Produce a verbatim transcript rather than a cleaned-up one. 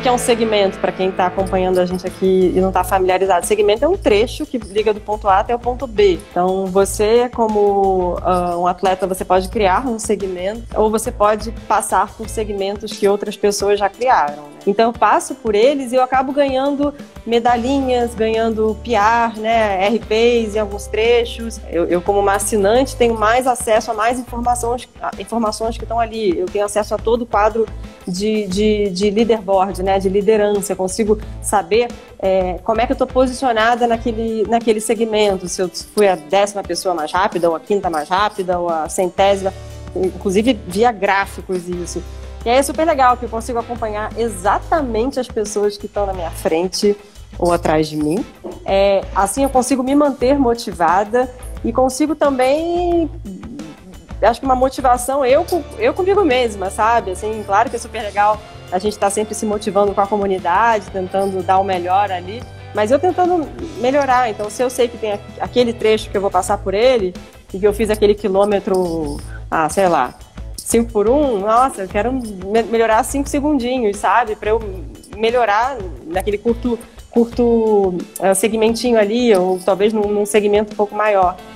que é um segmento, para quem está acompanhando a gente aqui e não está familiarizado? Segmento é um trecho que liga do ponto A até o ponto B. Então, você, como uh, um atleta, você pode criar um segmento ou você pode passar por segmentos que outras pessoas já criaram, né? Então, eu passo por eles e eu acabo ganhando medalhinhas, ganhando P R, né, R Ps em alguns trechos. Eu, eu, como uma assinante, tenho mais acesso a mais informações, informações que estão ali. Eu tenho acesso a todo o quadro de, de, de leaderboard, né, de liderança. Eu consigo saber é, como é que eu estou posicionada naquele, naquele segmento, se eu fui a décima pessoa mais rápida, ou a quinta mais rápida, ou a centésima, inclusive via gráficos isso. E aí é super legal que eu consigo acompanhar exatamente as pessoas que estão na minha frente ou atrás de mim. É, assim eu consigo me manter motivada e consigo também, acho que uma motivação eu, eu comigo mesma, sabe? Assim, claro que é super legal a gente estar tá sempre se motivando com a comunidade, tentando dar o melhor ali, mas eu tentando melhorar. Então, se eu sei que tem aquele trecho que eu vou passar por ele e que eu fiz aquele quilômetro, ah, sei lá, cinco por um, nossa, eu quero melhorar cinco segundinhos, sabe? Para eu melhorar naquele curto, curto uh, segmentinho ali, ou talvez num, num segmento um pouco maior.